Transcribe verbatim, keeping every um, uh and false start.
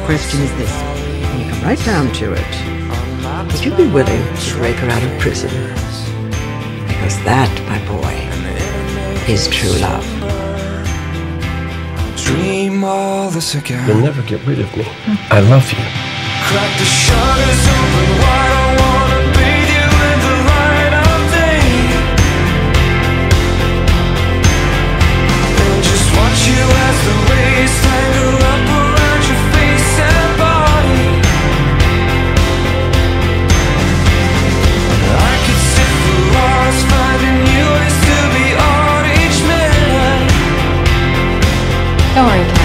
question is this, when you come right down to it, would you be willing to break her out of prison? Because that, my boy, is true love. Dream all this again. You'll never get rid of me. I love you. Crack the shutters open wide. I wanna bathe you in the light of day, and just watch you as the rays tangle up around your face and body. I could sit for hours finding you ways to be on each minute. Don't worry.